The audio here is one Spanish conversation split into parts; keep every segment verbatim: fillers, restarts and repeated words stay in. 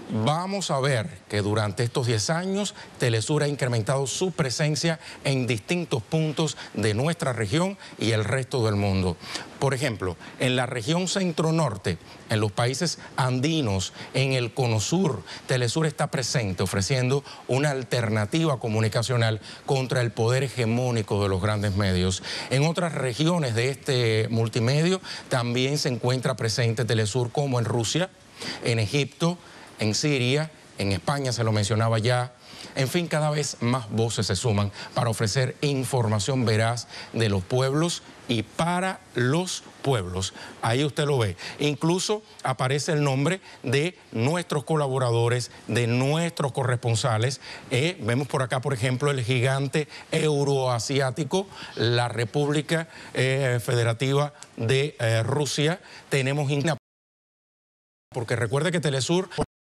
Vamos a ver que durante estos diez años Telesur ha incrementado su presencia en distintos puntos de nuestra región y el resto del mundo. Por ejemplo, en la región centro-norte, en los países andinos, en el Cono Sur, Telesur está presente ofreciendo una alternativa comunicacional contra el poder hegemónico de los grandes medios. En otras regiones de este multimedio también se encuentra presente Telesur, como en Rusia, en Egipto, en Siria, en España se lo mencionaba ya. En fin, cada vez más voces se suman para ofrecer información veraz de los pueblos y para los pueblos. Ahí usted lo ve. Incluso aparece el nombre de nuestros colaboradores, de nuestros corresponsales. Eh, vemos por acá, por ejemplo, el gigante euroasiático, la República eh, Federativa de eh, Rusia. Tenemos, porque recuerde que Telesur...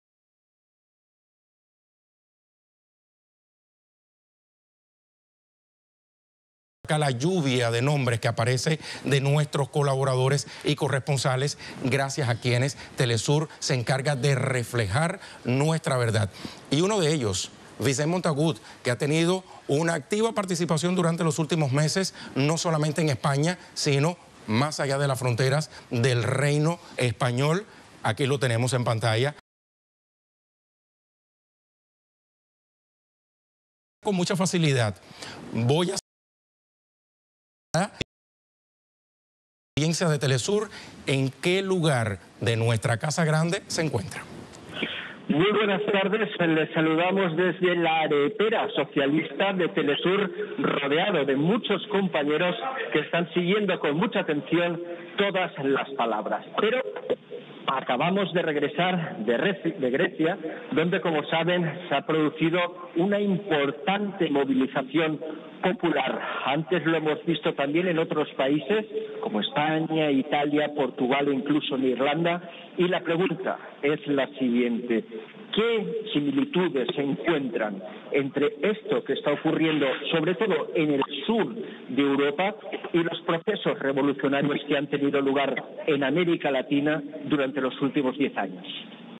la lluvia de nombres que aparece de nuestros colaboradores y corresponsales, gracias a quienes Telesur se encarga de reflejar nuestra verdad. Y uno de ellos, Vicent Montagut, que ha tenido una activa participación durante los últimos meses, no solamente en España, sino más allá de las fronteras del reino español. Aquí lo tenemos en pantalla. Con mucha facilidad voy a audiencia de Telesur, ¿en qué lugar de nuestra Casa Grande se encuentra? Muy buenas tardes, les saludamos desde la arepera socialista de Telesur, rodeado de muchos compañeros que están siguiendo con mucha atención todas las palabras. Pero acabamos de regresar de Grecia, donde, como saben, se ha producido una importante movilización popular. Antes lo hemos visto también en otros países, como España, Italia, Portugal e incluso en Irlanda. Y la pregunta es la siguiente: ¿qué similitudes se encuentran entre esto que está ocurriendo, sobre todo en el sur de Europa, y los procesos revolucionarios que han tenido lugar en América Latina durante los últimos diez años?